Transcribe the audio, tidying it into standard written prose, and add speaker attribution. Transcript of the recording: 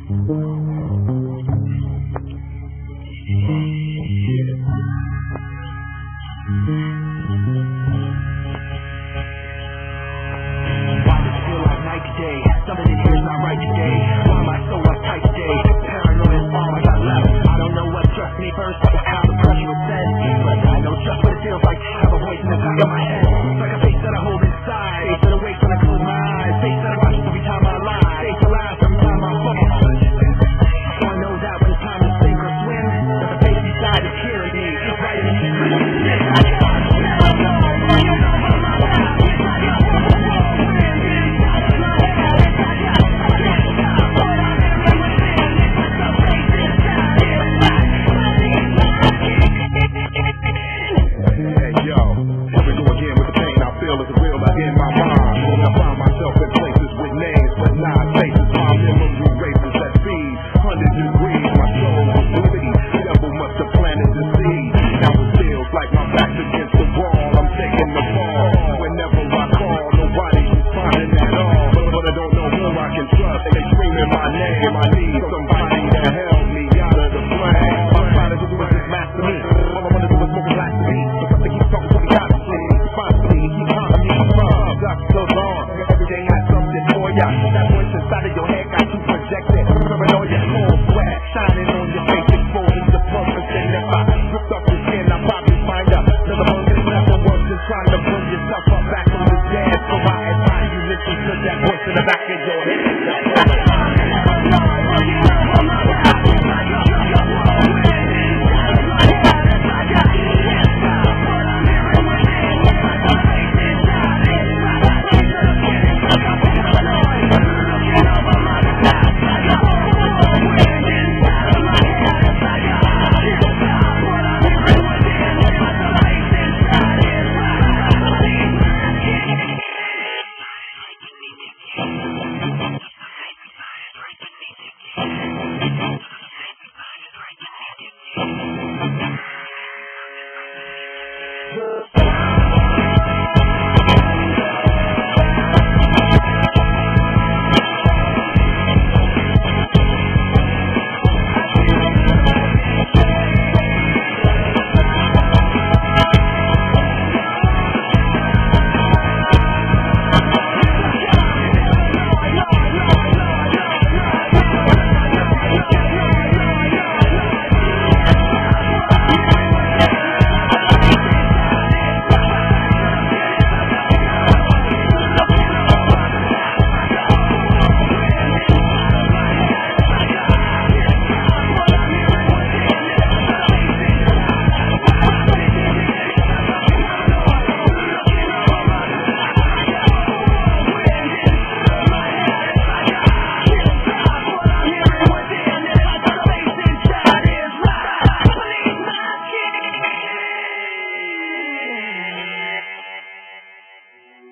Speaker 1: Something in here's not right today. Why am I so uptight today? Paranoid is all I got left. I don't know what trust me first, how the pressure is said. But I know just what it feels like to have a voice in the back of my head. Like a face that I hold inside. Face that awakes when I close my eyes. Face that I watch every time I lie. Face that laughs every time I fall. So I know that when it's time to sink or swim, that the face inside is hearing me. Right in the that voice inside of your head got you projected. Rubbing on your cold sweat, shining on your face, exposing the purpose. And if I ripped off your skin, I'll probably find out another monkey nothing worse than trying to bring yourself up back from the dead. So I advise you listen to that voice in the back of your head.